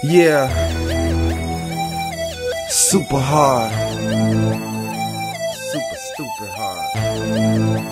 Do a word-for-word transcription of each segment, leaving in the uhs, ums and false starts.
Yeah, super hard, super stupid hard.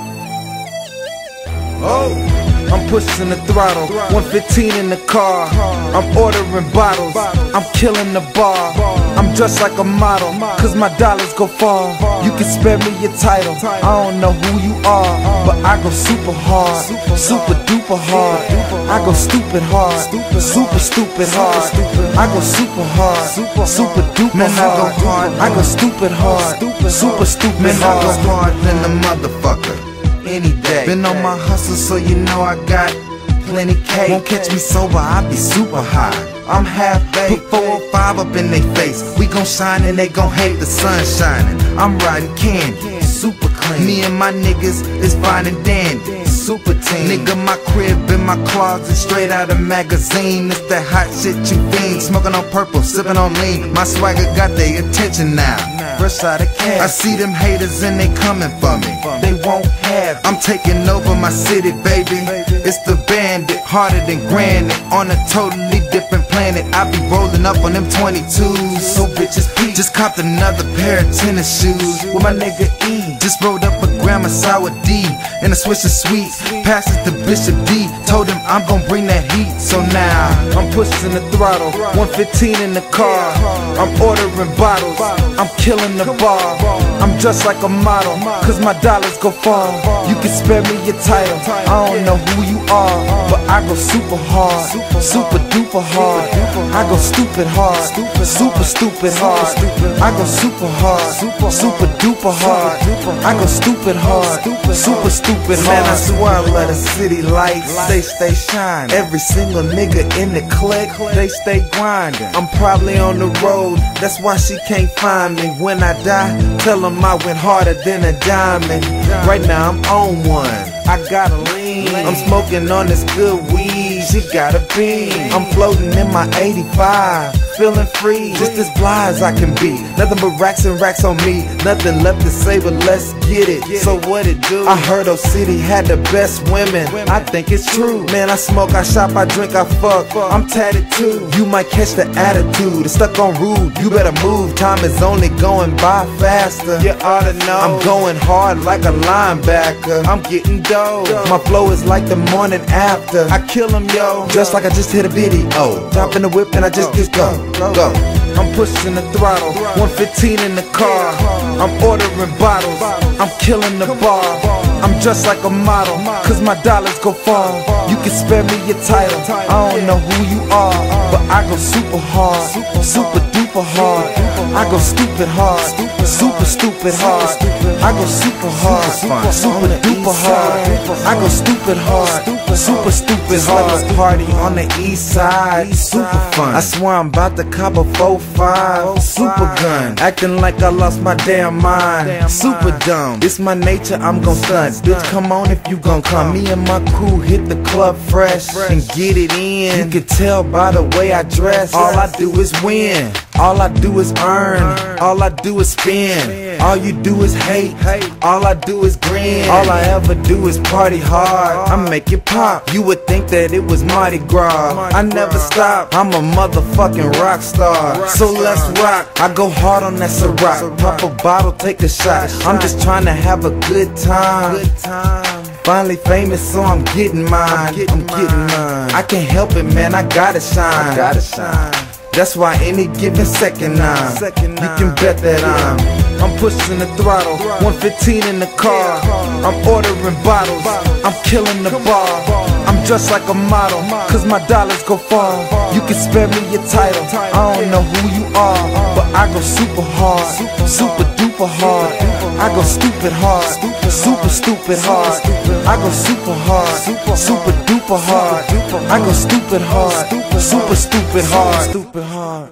Oh, I'm pushing the throttle, one fifteen in the car. I'm ordering bottles, I'm killing the bar. I'm dressed like a model, cause my dollars go far. You can spare me your title, I don't know who you are, but I go super hard, super duper hard. I go stupid hard, super stupid hard. I go super hard, super duper hard. I go stupid hard, super stupid hard. Man, I go hard than a motherfucker any day. Been on my hustle, so you know I got plenty cake. Won't catch me sober, I be super high. I'm half baked, put four or five up in they face. We gon' shine and they gon' hate the sun shining. I'm riding candy, super clean. Me and my niggas is fine and dandy, super team. Nigga, my crib in my closet, straight out of magazine. It's that hot shit you fiend. Smoking on purple, sipping on lean. My swagger got their attention now. Fresh out of cash, I see them haters and they coming for me. They won't have it. I'm taking over my city, baby. It's the bandit, harder than granite. On a totally different planet. I be rolling up on them twenty-twos. So bitches, please, just copped another pair of tennis shoes with my nigga E. Just rolled up a gram of sour D and a swish of sweets. Passes to Bishop D. Told him I'm gon' bring that heat. So now I'm pushing the throttle, one fifteen in the car. I'm ordering bottles, I'm killing the bar. I'm dressed like a model, cause my dollars go far. You can spare me your title, I don't know who you are, but I go super hard, super duper hard. I go stupid hard, super stupid hard. I go super hard, super duper hard. I go stupid hard, super stupid hard. Man, I swear I love the city lights, they stay shining. Every single nigga in the clique, they stay grinding. I'm probably on the road, that's why she can't find me. When I die, tell them I went harder than a diamond. Right now I'm on one, I gotta lean. I'm smoking on this good weed, she got a beam. I'm floating in my eighty-five, feeling free, just as fly as I can be. Nothing but racks and racks on me, nothing left to say but let's get it. So what it do? I heard O City had the best women, I think it's true. Man, I smoke, I shop, I drink, I fuck, I'm tatted too. You might catch the attitude, it's stuck on rude. You better move, time is only going by faster. You oughta know, I'm going hard like a linebacker. I'm getting dough, my flow is like the morning after. I kill 'em, yo, just like I just hit a video. Top in the whip and I just get go, go. I'm pushing the throttle, one fifteen in the car. I'm ordering bottles, I'm killing the bar. I'm dressed like a model, cause my dollars go far. You can spare me your title, I don't know who you are, but I go super hard, super duper hard. I go stupid hard, super stupid hard. I go super hard, super duper hard. I go stupid hard, super stupid hard. Like a party on the east side, super fun. I swear I'm about to cop a four five, super gun. Acting like I lost my damn mind, super dumb. It's my nature, I'm gon' stunt. Bitch, come on if you gon' come. Me and my crew hit the club fresh and get it in. You can tell by the way I dress, all I do is win. All I do is earn, all I do is spend. All you do is hate, all I do is grin. All I ever do is party hard, I make it pop. You would think that it was Mardi Gras, I never stop. I'm a motherfucking rock star, so let's rock. I go hard on that Ciroc, pop a bottle, take a shot. I'm just trying to have a good time. Finally famous, so I'm getting mine. I'm getting mine. I can't help it, man, I gotta shine. I gotta shine. That's why any given second I'm, you can bet that I'm I'm pushing the throttle, one fifteen in the car. I'm ordering bottles, I'm killing the bar. I'm dressed like a model, cause my dollars go far. You can spare me your title, I don't know who you are, but I go super hard, super duper hard. I go stupid hard, super stupid hard. I go super hard, super duper hard. I go stupid hard, super stupid hard. Stupid hard.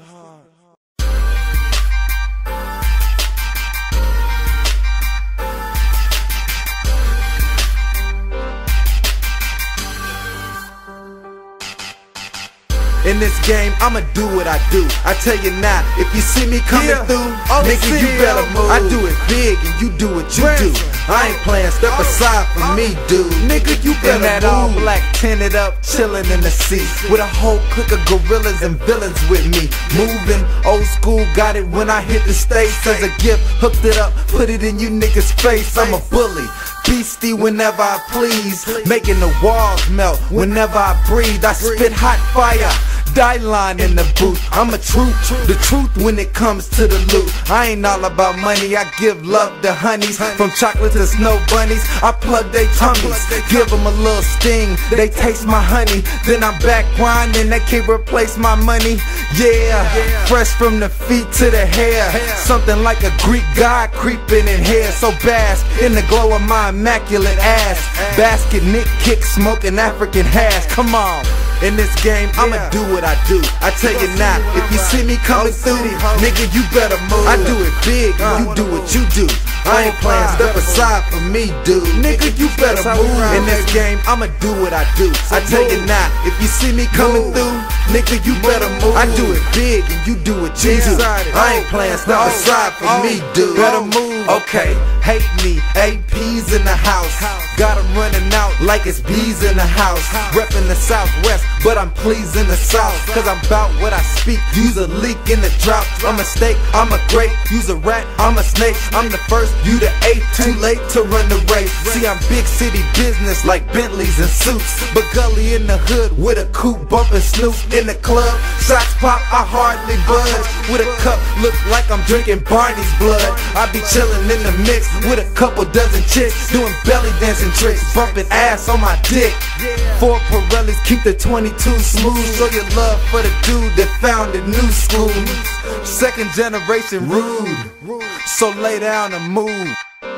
In this game, I'ma do what I do. I tell you now, if you see me coming yeah. through, oh, nigga, you better move. I do it big and you do what you Ransom. do. I ain't playing, step oh. aside from oh. me, dude. Nigga, you better in that move. All black tinted up, chillin' in the seat with a whole clique of gorillas and villains with me. Moving, old school, got it when I hit the stage as a gift. Hooked it up, put it in you niggas' face. I'm a bully. Beastie whenever I please, making the walls melt whenever I breathe. I spit hot fire, die line in the booth. I'm a truth, the truth when it comes to the loot. I ain't all about money, I give love to honeys. From chocolate to snow bunnies, I plug they tummies. Give them a little sting, they taste my honey. Then I'm back grinding, they can't replace my money. Yeah, fresh from the feet to the hair. Something like a Greek god creeping in hair. So bask in the glow of my immaculate ass. Basket, Nick, kick, smoking African hash. Come on. In this game, I'ma do what I do. I tell you now, if you see me coming through, nigga, you better move. I do it big, and you do what you do. I ain't playing, step aside for me, dude. Nigga, you better move. In this game, I'ma do what I do. I tell you now, if you see me coming through, nigga, you better move. I do it big, and you do what you do. I ain't playing, step aside for me, dude. Better move. Okay, hate me, A P's in the house. Got 'em running out like it's bees in the house. Reppin' the Southwest, but I'm pleasing the South. Cause I'm about what I speak, use a leak in the drought. I'm a steak, I'm a grape, use a rat, I'm a snake. I'm the first, you the eighth, too late to run the race. See, I'm big city business like Bentleys and suits, but gully in the hood with a coupe bumping Snoop. In the club, shots pop, I hardly budge. With a cup, look like I'm drinking Barney's blood. I be chillin' in the mix with a couple dozen chicks, doing belly dancing tricks, bumping ass on my dick. Four Pirellis, keep the twenty-two smooth. Show your love for the dude that found a new school. Second generation rude, so lay down and move.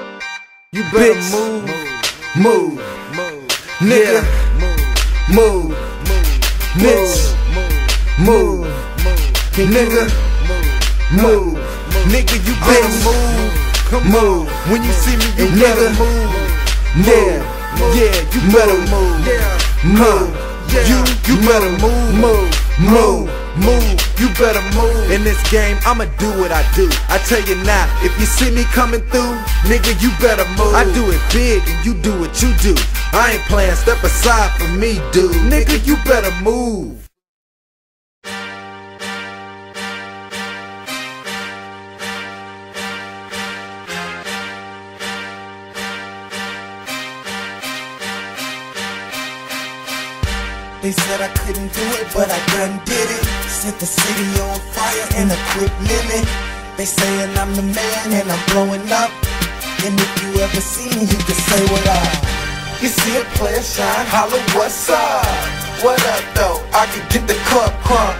You better Bitch. move, move, move, nigga, move, bitch, move, nigga, move, nigga, you better move, move. When you see me, you better move, yeah, yeah, you better move, move. You, you better move, move, move, move. You better move. In this game, I'ma do what I do. I tell you now, if you see me coming through, nigga, you better move. I do it big and you do what you do. I ain't playing, step aside for me, dude. Nigga, you better move. They said I couldn't do it, but I done did it. Set the city on fire in a quick minute. They saying I'm the man and I'm blowing up. And if you ever see me, you can say what up. You see a player shine, holla, what's up? What up, though? I can get the club crunk.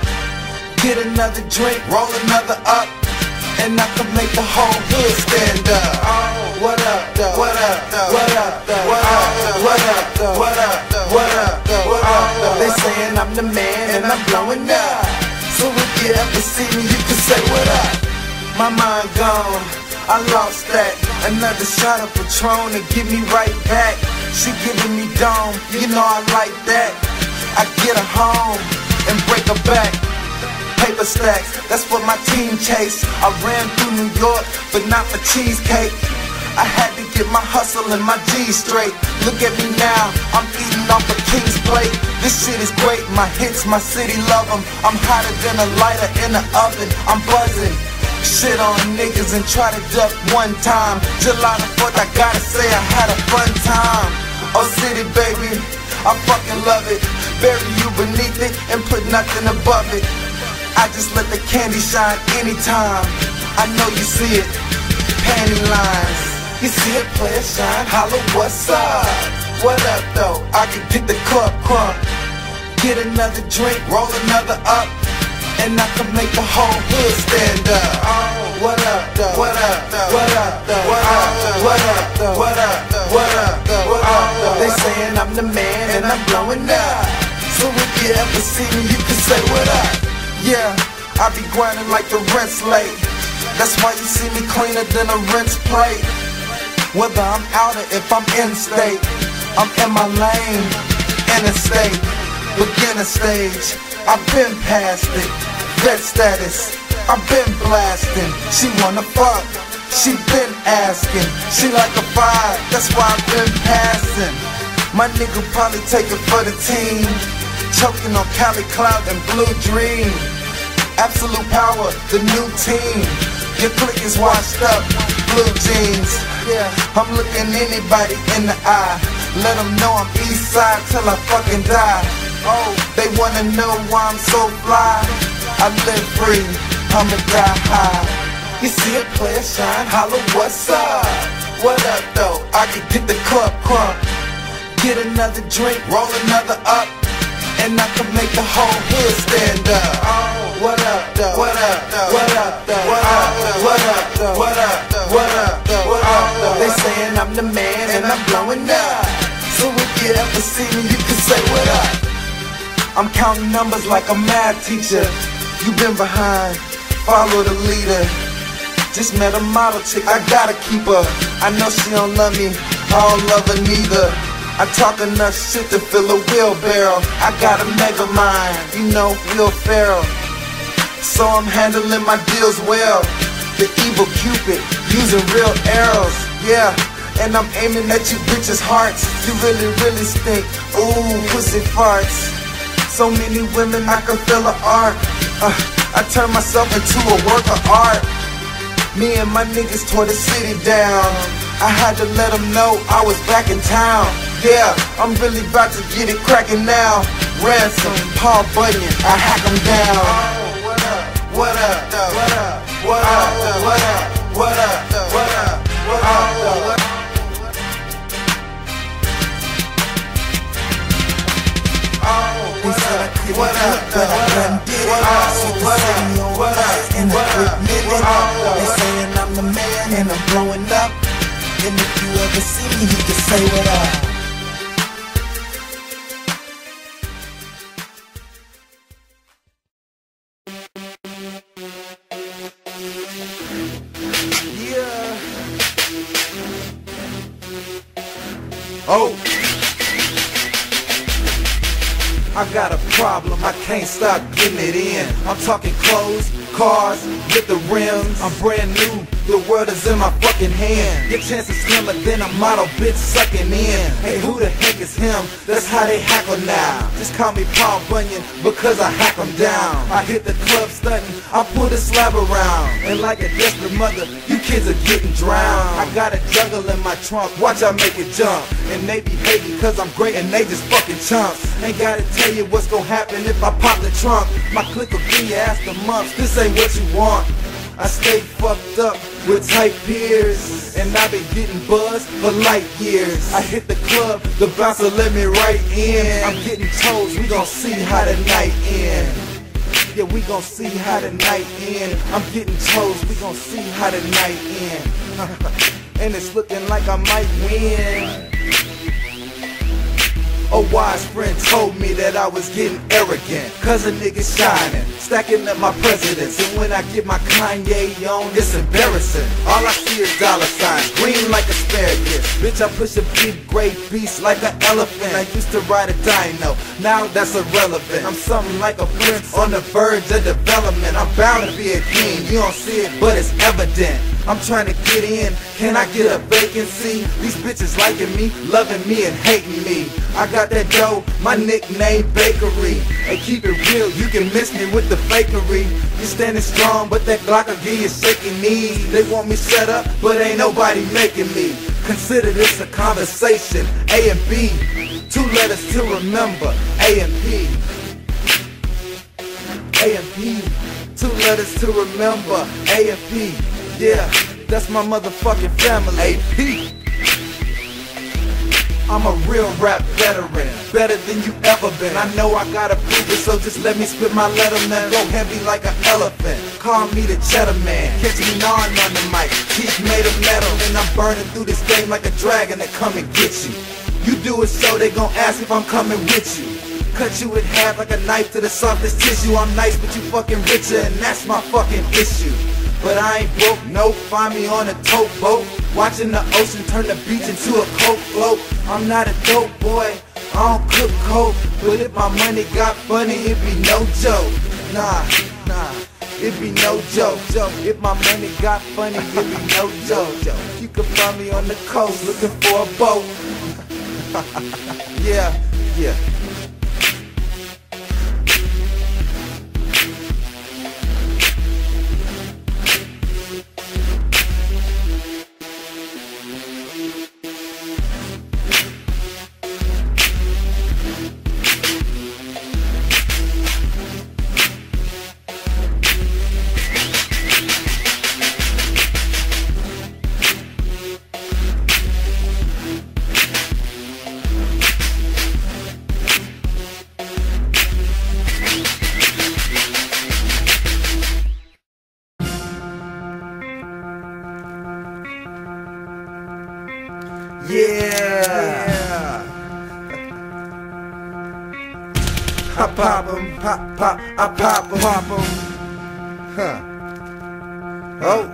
Get another drink, roll another up, and I can make the whole hood stand up. Oh, what up, though? What up, though? What up, though? What up, though? What up, though? What up, though? What up, though? What up, though? They saying I'm the man and I'm blowing up. So if you ever see me, you can say what up. My mind gone, I lost that. Another shot of Patron to get me right back. She giving me dome, you know I like that. I get her home and break her back. Paper stacks, that's what my team chased. I ran through New York, but not for cheesecake. I had to get my hustle and my G straight. Look at me now, I'm eating off a king's plate. This shit is great, my hits, my city love them. I'm hotter than a lighter in the oven, I'm buzzing. Shit on niggas and try to duck one time. July the fourth, I gotta say I had a fun time. Oh city baby, I fucking love it. Bury you beneath it and put nothing above it. I just let the candy shine anytime. I know you see it, panty lines. You see a player shine, holla, what's up? What up, though? I can get the club crunk. Get another drink, roll another up, and I can make the whole hood stand up. Oh, what up, though? What up, though? What up, though? What up, though? What up, though? What up, though? What up, though? What up, though? They saying I'm the man and I'm blowing up. So if you ever see me, you can say what up. Yeah, I be grinding like the rent's late. That's why you see me cleaner than a rinse plate. Whether I'm out or if I'm in state, I'm in my lane, in a state, beginner stage. I've been past it. Vet status, I've been blasting. She wanna fuck, she been asking. She like a five, that's why I've been passing. My nigga probably take it for the team. Choking on Cali Cloud and Blue Dream. Absolute power, the new team. Your clique is washed up, blue jeans. Yeah, I'm looking anybody in the eye. Let them know I'm east side till I fucking die. Oh, they wanna know why I'm so fly. I live free, I'ma die high. You see a player shine, holla, what's up? What up though? I can get the club crunk. Get another drink, roll another up, and I can make the whole hood stand up. Oh, what up though? What up though? What up though? What up though? What up though? What up though? What up though? What up though? They saying I'm the man and I'm blowing up. So if you ever see me, you can say what up. I'm counting numbers like a math teacher. You been behind, follow the leader. Just met a model chick, I gotta keep her. I know she don't love me, I don't love her neither. I talk enough shit to fill a wheelbarrow. I got a mega mind, you know, Will Ferrell. So I'm handling my deals well. The evil Cupid, using real arrows, yeah. And I'm aiming at you bitches' hearts. You really, really stink, ooh, pussy farts. So many women, I can feel an art. Uh, I turned myself into a work of art. Me and my niggas tore the city down. I had to let them know I was back in town. Yeah, I'm really about to get it cracking now. Ransom, Paul Bunyan, I hack them down. Oh, what up? What up? What up? What up? What up? What up? What up? What up? What up? They said I couldn't do it, but I done did it. So they set me on blast in a quick minute. They saying I'm the man and I'm blowing up. And if you ever see me, you can say what up. Oh, I got a problem, I can't stop getting it in. I'm talking clothes, cars, with the rims. I'm brand new, the world is in my fucking hand. Your chance is slimmer than a model bitch sucking in. Hey, who the heck is him? That's how they hackle now. Just call me Paul Bunyan because I hack them down. I hit the club stunting, I put a slab around. And like a desperate mother, you kids are getting drowned. I got a jungle in my trunk, watch I make it jump. And they be hating cause I'm great and they just fucking chumps. Ain't gotta tell you what's gonna happen if I pop the trunk. My clique will give your ass the mumps, this ain't what you want. I stay fucked up with tight peers, and I been getting buzzed for light years. I hit the club, the bouncer let me right in. I'm getting toes, we gon' see how the night end. Yeah, we gon' see how the night end. I'm getting toes, we gon' see how the night end. And it's looking like I might win. A wise friend told me that I was getting arrogant, cause a nigga shining, stacking up my presidents. And when I get my Kanye on, it's embarrassing. All I see is dollar signs, green like asparagus. Bitch, I push a big gray beast like an elephant. I used to ride a dino, now that's irrelevant. I'm something like a prince on the verge of development. I'm bound to be a king, you don't see it, but it's evident. I'm trying to get in, can I get a vacancy? These bitches liking me, loving me and hating me. I got that dough, my nickname Bakery. Hey, keep it real, you can miss me with the fakery. You standing strong, but that Glock will give you shaky knees. They want me set up, but ain't nobody making me. Consider this a conversation, A and B. Two letters to remember, A and P. A and P. Two letters to remember, A and P. Yeah, that's my motherfucking family. A P. I'm a real rap veteran, better than you ever been. I know I gotta prove it, so just let me spit my letter, man. Go heavy like an elephant, call me the cheddar man. Catch me gnawing on the mic, teeth made of metal. And I'm burning through this game like a dragon that come and get you. You do it so they gon' ask if I'm coming with you. Cut you in half like a knife to the softest tissue. I'm nice but you fucking richer, and that's my fucking issue. But I ain't broke, no, find me on a towboat, watching the ocean turn the beach into a coke float. I'm not a dope boy, I don't cook coke, but if my money got funny, it be no joke. Nah, nah, it be no joke. If my money got funny, it be no joke. You can find me on the coast looking for a boat. Yeah, yeah. Yeah, I pop 'em, pop, pop, I pop 'em, pop 'em. Huh. Oh,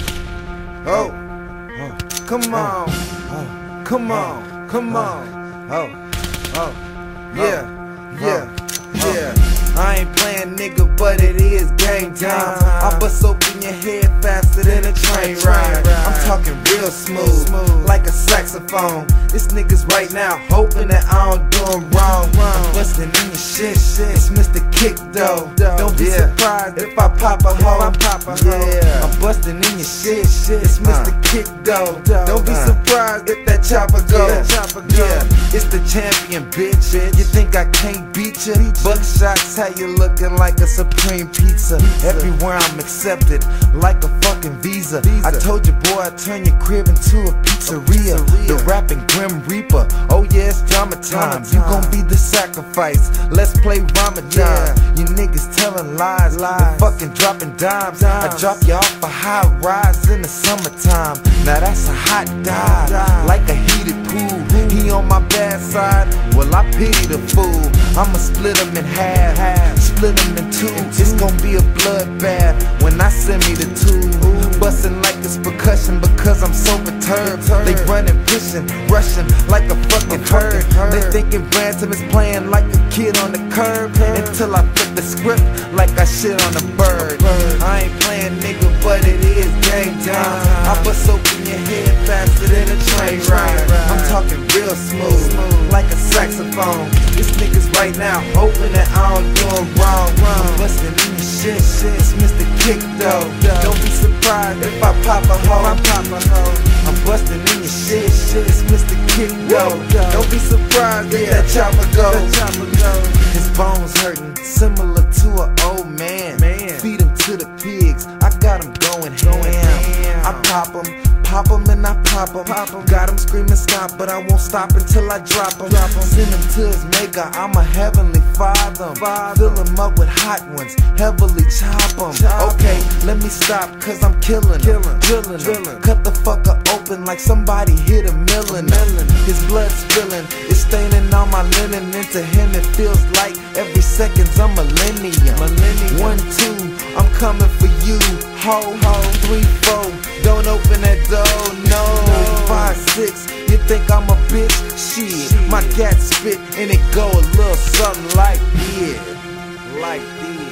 oh, oh, come on, oh, come on, come on, oh, oh, yeah, yeah, yeah. I ain't playing, nigga, but it is game time. I bust open your head faster than a train ride. I'm talking real smooth, like a saxophone. This niggas right now hoping that I don't do them wrong. I'm busting in your shit, it's Mister Kick though. Don't be surprised if I pop a hoe. Yeah, I'm busting in your shit, it's Mister Kick though. Don't be surprised if that chopper go. Yeah, it's the champion, bitch. You think I can't beat you? Buckshots, how you looking like a supreme pizza? Everywhere I'm accepted, like a fucking visa. I told you, boy, I turn your crib into a pizzeria. The rapping Grim Reaper, oh yeah, it's drama time. You gon' be the sacrifice, let's play Ramadan. You niggas telling lies, and fucking dropping dimes. I drop you off a high rise in the summertime. Now that's a hot dive, like a heated pool. He on my bad side, well I pity the fool. I'ma split him in half, split him in two. It's gon' be a bloodbath when I send me the tube. Bustin' like it's percussion because I'm so perturbed. They running, pushing, rushing like a fucking herd. They thinking Ransom is playing like a kid on the curb, until I flip the script like I shit on a bird. I ain't playing, nigga, but it is game time. I bust open your head faster than a train ride. I'm talking real smooth, like a saxophone. This niggas right now hoping that I don't do them wrong. I'm bustin' in your shit, it's Mister Kick though. Don't be surprised if I pop a hoe. I'm bustin' in your shit, it's Mister Kick though. Don't be surprised if that chopper go. His bones hurting, similar to an old man. Feed him to the pigs, I got him going ham. I pop him, pop him and I pop him. Got him screaming stop, but I won't stop until I drop him. Send him to his maker, I'm a heavenly father. Fill him up with hot ones, heavily chop him. Okay, let me stop, cause I'm killing him, drilling him. Cut the fucker open like somebody hit a millin. His blood spilling, it's staining on my linen. Into him it feels like every second's a millennium. One, two, I'm coming for you. Ho, ho, three, four, don't open that door, no. Five, six, you think I'm a bitch? Shit, my gat spit and it go a little something like this, like this.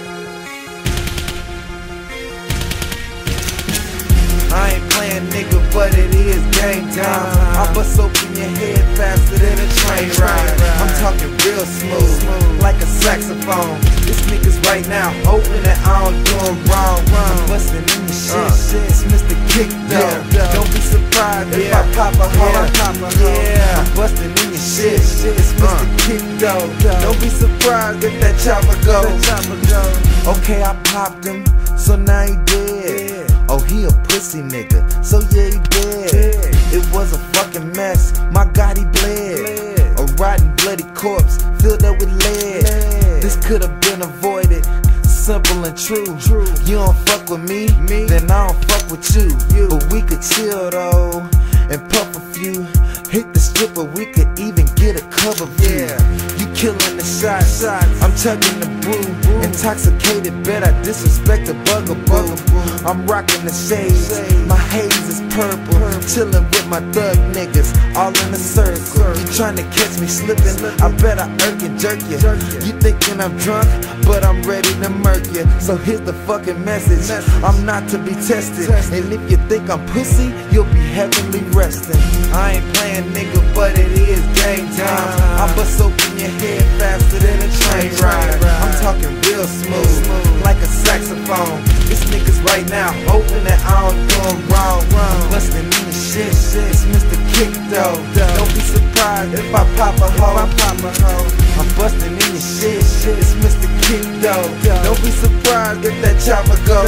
I ain't playing, nigga, but it is game time. I bust open your head faster than a train ride. I'm talking real smooth, like a saxophone. This niggas right now hoping that I don't do them wrong. I'm bustin' in your shit, it's Mister Kick though. Don't be surprised if I pop a hoe. Yeah, I'm bustin' in your shit, it's Mister Kick though. Don't be surprised if that chopper go. Okay, I popped him, so now he dead. Oh, he a pussy nigga, so yeah, he dead. It was a fucking mess, my God, he bled. A rotten, bloody corpse, filled up with lead. This could've been avoided, simple and true. You don't fuck with me, then I don't fuck with you. But we could chill though, and puff a few. Hit the stripper, we could even get a cover view. You killing the shots. I'm chugging the brew, intoxicated, bet I disrespect a bugaboo. I'm rocking the shades, my haze is purple. Chilling with my thug niggas, all in a circle. You trying to catch me slipping, I bet I irk and jerk you. You thinking I'm drunk, but I'm ready to murk you. So here's the fucking message, I'm not to be tested. And if you think I'm pussy, you'll be heavenly resting. I ain't playing nigga, but it is game time. I bust open your head faster than a train ride. I'm talking real smooth, like a saxophone. This niggas right now hoping that I don't do them wrong. I'm busting in the shit, it's Mister Kick though. Don't be surprised if I pop a hoe. I'm busting in your shit, it's Mister Kick though. Don't be surprised if that chopper go.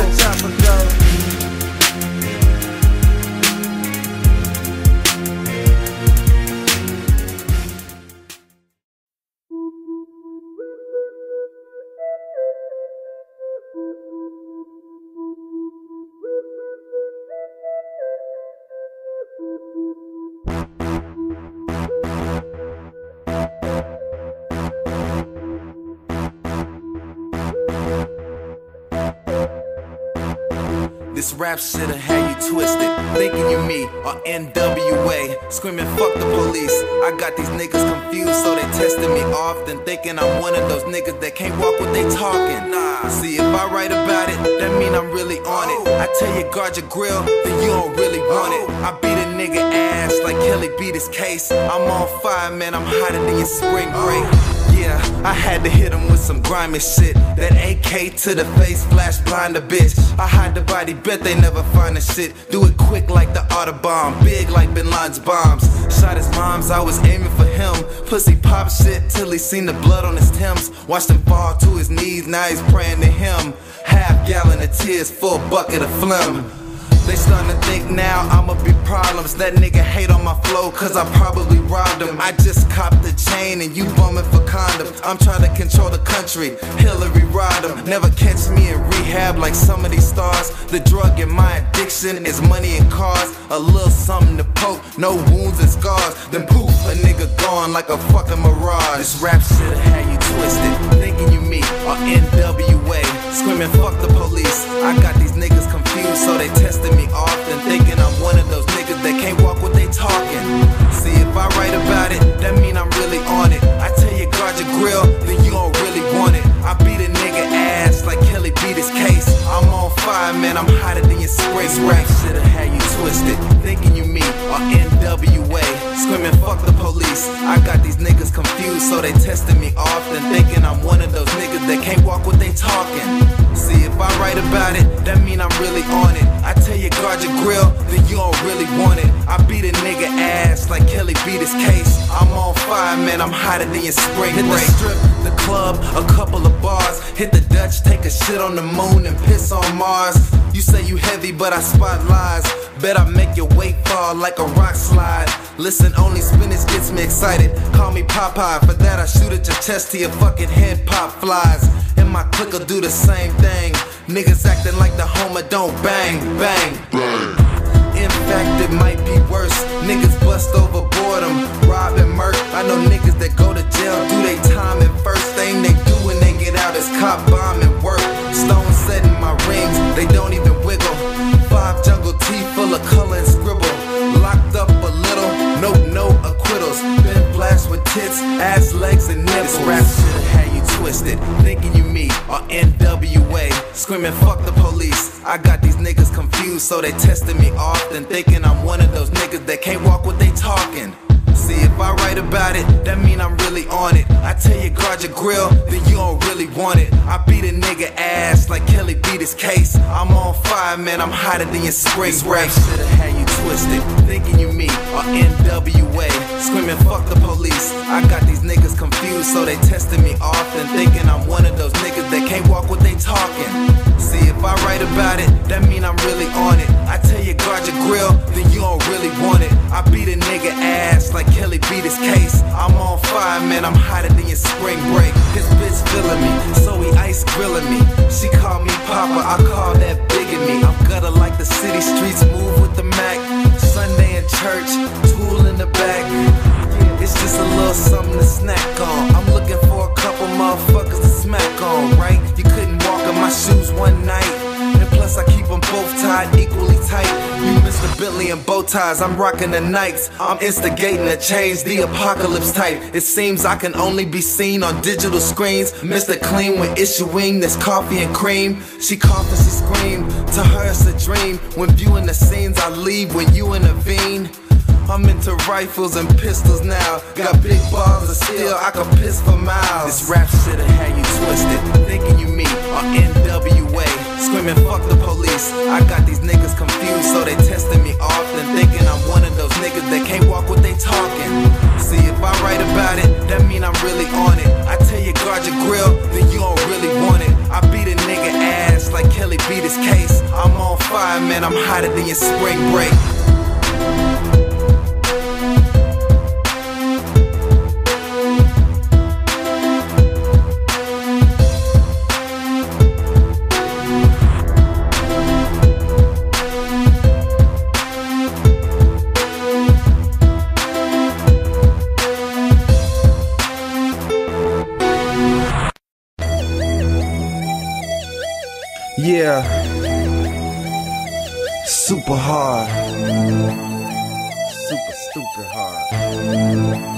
This rap shit'll have you twisted, thinking you me or N W A, screaming fuck the police. I got these niggas confused, so they testing me often, thinking I'm one of those niggas that can't walk what they talking. Nah, see if I write about it, that mean I'm really on it. I tell you guard your grill, then you don't really want it. I beat a nigga ass like Kelly beat his case. I'm on fire, man, I'm hotter than your spring break. Yeah, I had to hit him with some grimy shit. That A K to the face, flash blind a bitch. I hide the body, bet they never find the shit. Do it quick like the Autobahn, big like Bin Laden's bombs. Shot his moms, I was aiming for him. Pussy pop shit till he seen the blood on his Timbs. Watched him fall to his knees, now he's praying to him. Half gallon of tears, full bucket of phlegm. They starting to think now I'ma be problems. That nigga hate on my flow cause I probably robbed him. I just copped the chain and you bumming for condoms. I'm trying to control the country, Hillary Rodham. Never catch me in rehab like some of these stars. The drug in my addiction is money and cars. A little something to poke, no wounds and scars. Then poof, a nigga gone like a fucking mirage. This rap shit had you twisted, thinking you me or N W A, screaming fuck the police. I got these niggas confused, so they testing me often, thinking I'm one of those niggas that can't walk what they talking. See if I write about it, that mean I'm really on it. I tell you guard your grill, then you don't really want it. I beat a nigga ass like Kelly beat his case. I'm on fire, man, I'm hotter than your spray. Rap shit'll have you twisted, thinking you me or N W A, screaming fuck the police. I got these niggas confused, so they testing me often, thinking I'm one of those niggas that can't walk what they talking. See if I write about it, that mean I'm really on it. I tell you guard your grill, then you don't really want it. I beat a nigga ass like Kelly beat his case. I'm on fire, man, I'm hotter than your spring break. Hit the strip, the club, a couple of bars. Hit the Dutch, take a shit on the moon and piss on Mars. You say you heavy, but I spot lies. Bet I make your weight fall like a rock slide. Listen, only spinach gets me excited. Call me Popeye, for that I shoot at your chest till your fucking head pop flies. And my clique'll do the same thing. Niggas acting like the Homer don't bang, bang, bang. In fact, it might be worse. Niggas bust over boredom, rob and murk. I know niggas that go to jail, do they time, and first thing they do when they get out is cop bomb and work. Stone set in my rings, they don't even wiggle. Five jungle teeth full of color and scribble. Locked up a little, no, no acquittals. Been flashed with tits, ass, legs, and nipples. This rap shit'll have you twisted, thinking you me or N W A, screaming fuck the police. I got these niggas confused, so they testing me often, thinking I'm one of those niggas that can't walk what they talking. See if I write about it, that mean I'm really on it. I tell you guard your grill, then you don't really want it. I beat a nigga ass like Kelly beat his case. I'm on fire, man, I'm hotter than your spring break. Should've had you twisted, thinking you me or N W A, screaming fuck the police. I got these niggas confused, so they testing me often, thinking I'm one of those niggas that can't walk what they talking. See if I write about it, that mean I'm really on it. I tell you guard your grill, then you don't really want it. I beat a nigga ass like Kelly beat his case. I'm on fire, man, I'm hotter than your spring break. His bitch feeling me, so he ice grilling me. She call me Papa, I call that bigamy. I'm gutter like the city streets, move with the Mac. Sunday in church, tool in the back. It's just a little something to snack on. I'm looking for Bentley and bow ties, I'm rocking the Nikes. I'm instigating a change, the apocalypse type. It seems I can only be seen on digital screens. Mister Clean when issuing this coffee and cream. She coughed and she screamed, to her it's a dream. When viewing the scenes I leave when you intervene. I'm into rifles and pistols now. Got big balls of steel, I can piss for miles. This rap shit'll have you twisted, thinking you me or N W A. Screaming fuck the police. I got these niggas confused, so they testing me often, thinking I'm one of those niggas that can't walk what they talking. See, if I write about it, that mean I'm really on it. I tell you guard your grill, then you don't really want it. I beat a nigga ass like Kelly beat his case. I'm on fire, man, I'm hotter than your spring break. Yeah, super hard, super stupid hard.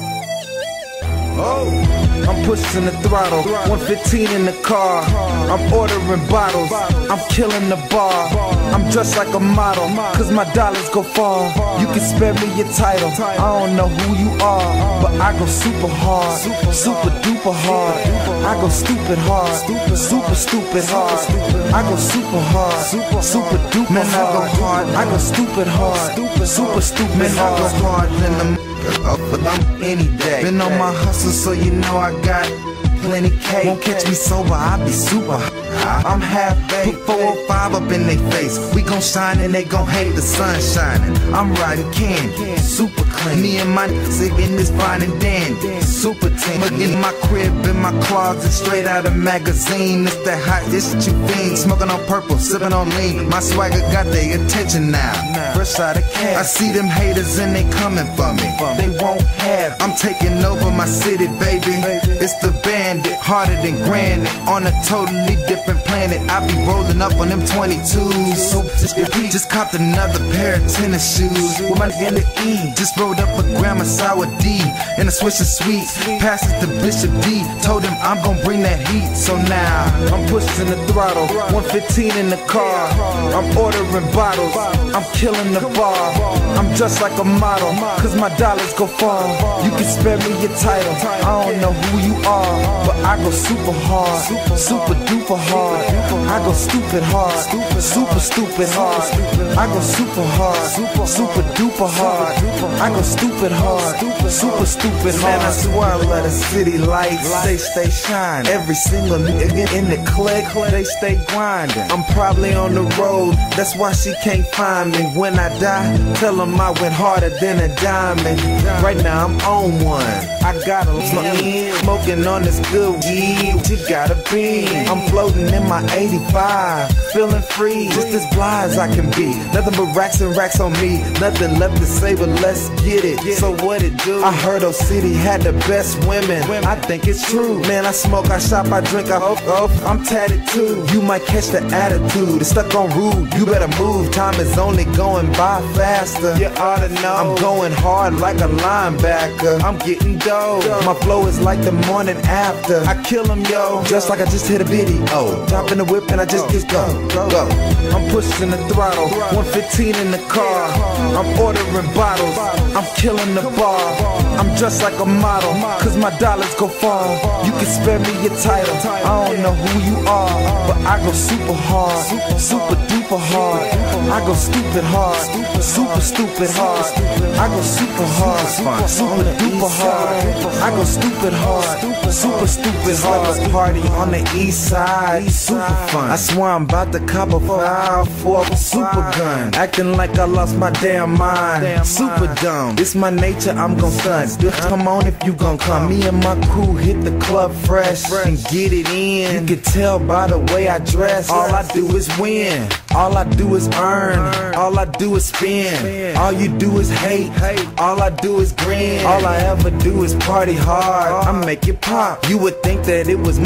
Oh, I'm pushing the throttle, one fifteen in the car. I'm ordering bottles, I'm killing the bar. I'm dressed like a model, cause my dollars go far. You can spare me your title, I don't know who you are, but I go super hard, super duper hard. I go stupid hard, super stupid hard. I go super hard, super duper hard. Man, I go hard, I go stupid hard, super stupid hard. Man, I go hard than the up for them any day. Been on my hustle, so you know I got plenty cake. Won't catch me sober, I be super high. I'm half baked, put four oh five up in they face. We gon' shine and they gon' hate the sun shining. I'm riding candy, super clean. Me and my niggas in this fine and dandy, super team. In my crib, in my closet, straight out of magazine. It's that hot, this shit you fiend. Smoking on purple, sipping on lean. My swagger got their attention now. Fresh out of cash, I see them haters and they coming for me. They won't have, I'm taking over my city, baby. It's the bandit, harder than granite, on a totally different planet. I be rolling up on them twenty-twos. So just, just copped another pair of tennis shoes with my nigga in the E. Just rolled up a gram of sour D and a swish of sweets. Passes to Bishop D, told him I'm gon' bring that heat. So now I'm pushing the throttle, one fifteen in the car. I'm ordering bottles, I'm killing the bar. I'm dressed like a model, cause my dollars go far. You can spare me your title, I don't know who you are, but I go super hard, super duper hard. I go stupid hard, super stupid hard. I go super hard, super duper hard. I go stupid hard, super stupid hard. Man, I swear I love the city lights, they stay shining. Every single nigga in the clique, they stay grinding. I'm probably on the road, that's why she can't find me. When I die, tell them I went harder than a diamond. Right now I'm on one, I got a lean, smoking on this good weed. You gotta be, I'm floating in my eighty-five, feeling free, just as fly as I can be. Nothing but racks and racks on me, nothing left to say but let's get it. So what it do? I heard O City had the best women, I think it's true. Man, I smoke, I shop, I drink, I hope, oh, I'm tatted too. You might catch the attitude, it's stuck on rude, you better move. Time is only going by faster, you ought to know. I'm going hard like a linebacker, I'm getting dough. My flow is like the morning after, I kill them, yo, just like I just hit a video. Top in the whip and I just get go, go. I'm pushing the throttle, one fifteen in the car. I'm ordering bottles, I'm killing the bar. I'm dressed like a model, cause my dollars go far. You can spare me your title, I don't know who you are, but I go super hard, super duper hard. I go stupid hard, super stupid hard. I go super hard, super duper hard. I go stupid hard, super stupid hard. Party on the east side, super fun. I swear I'm about to cop a five for a super gun. Acting like I lost my damn mind, super dumb. It's my nature, I'm gon' stunt. Come on if you gon' come. Me and my crew hit the club fresh and get it in. You can tell by the way I dress. All I do is win, all I do is earn, all I do is spend. All you do is hate, all I do is grin. All I ever do is party hard, I make it pop. You would think that it was Mardi Gras.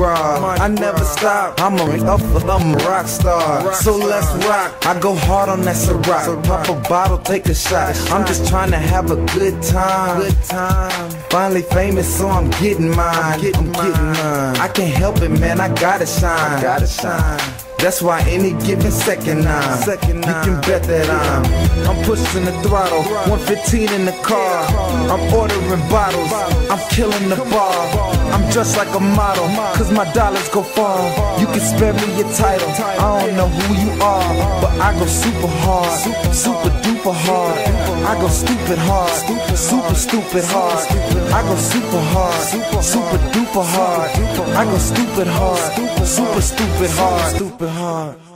broad. I never stop, I'm a up, I'm a rock star. So let's rock, I go hard on that Ciroc. Pop a bottle, take a shot. I'm just trying to have a good time. Good time. Finally famous, so I'm getting mine. I'm getting mine. I can't help it, man, I gotta shine. I gotta shine. That's why any given second I'm, second you can bet that I'm I'm pushing the throttle, one fifteen in the car. I'm ordering bottles, I'm killing the bar. I'm dressed like a model, cause my dollars go far. You can spare me your title, I don't know who you are, but I go super hard, super duper hard. I go stupid hard, super stupid hard. I go super hard, super duper hard. I go stupid hard, super stupid hard. Stupid hard.